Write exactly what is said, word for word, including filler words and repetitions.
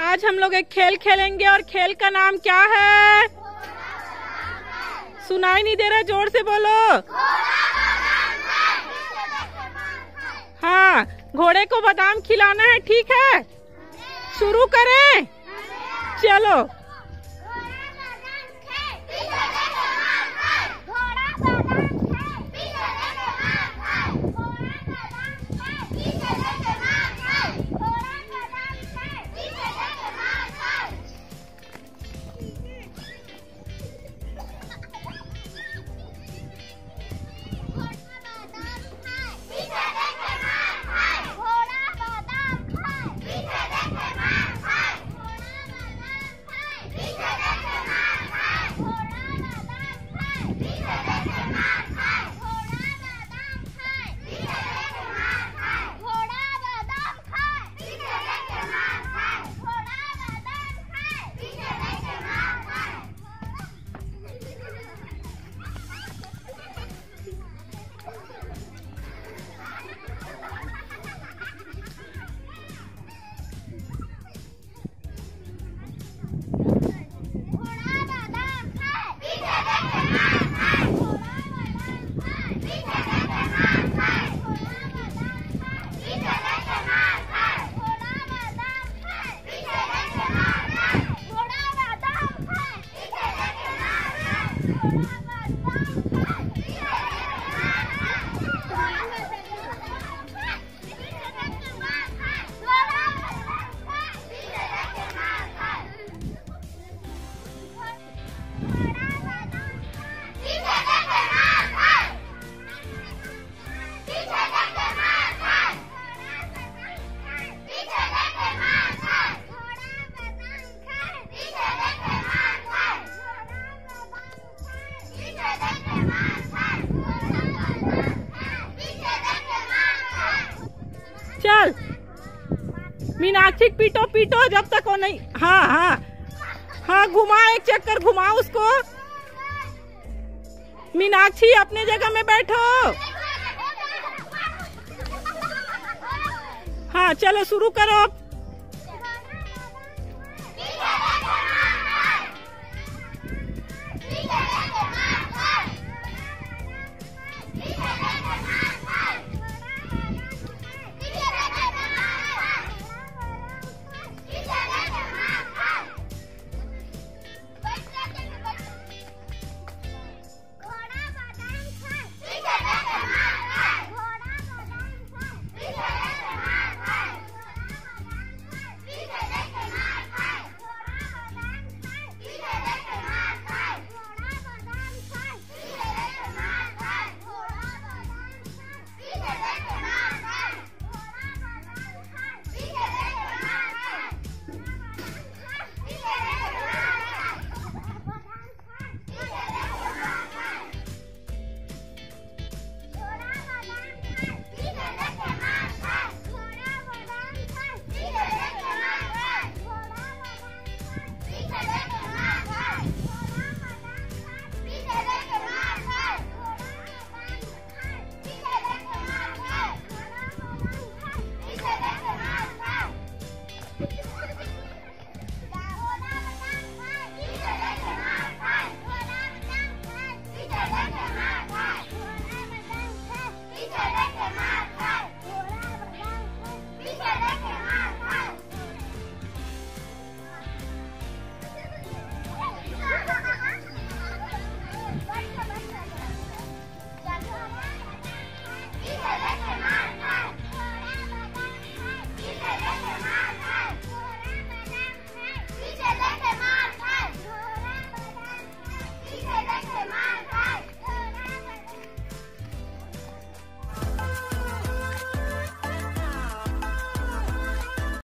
आज हम लोग एक खेल खेलेंगे और खेल का नाम क्या है? सुनाई नहीं दे रहा, जोर से बोलो। हाँ, घोड़े को बादाम खिलाना है, ठीक है? शुरू करें? चलो। चल मीनाक्षी, पीटो पीटो जब तक वो नहीं। हाँ हाँ हाँ, घुमा, एक चक्कर घुमाओ उसको। मीनाक्षी अपने जगह में बैठो। हाँ चलो शुरू करो अब।